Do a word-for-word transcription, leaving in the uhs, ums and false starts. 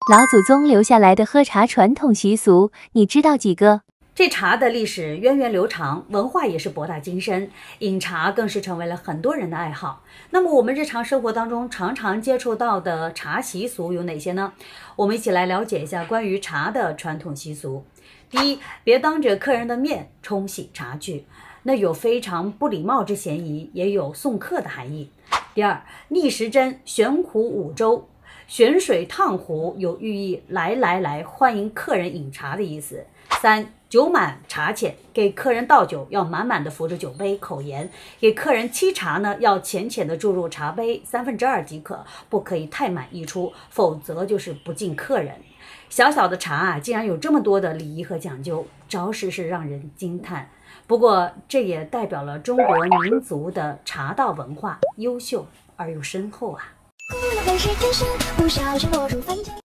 老祖宗留下来的喝茶传统习俗，你知道几个？ 这茶的历史源远流长，文化也是博大精深，饮茶更是成为了很多人的爱好。那么我们日常生活当中常常接触到的茶习俗有哪些呢？我们一起来了解一下关于茶的传统习俗。第一，别当着客人的面冲洗茶具，那有非常不礼貌之嫌疑，也有送客的含义。第二，逆时针悬壶五周，悬水烫壶有寓意来来来欢迎客人饮茶的意思。三，酒满茶浅，给客人倒酒要满满的扶着酒杯，口沿；给客人沏茶呢，要浅浅的注入茶杯三分之二即可，不可以太满溢出，否则就是不敬客人。小小的茶啊，竟然有这么多的礼仪和讲究，着实是让人惊叹。不过这也代表了中国民族的茶道文化优秀而又深厚啊。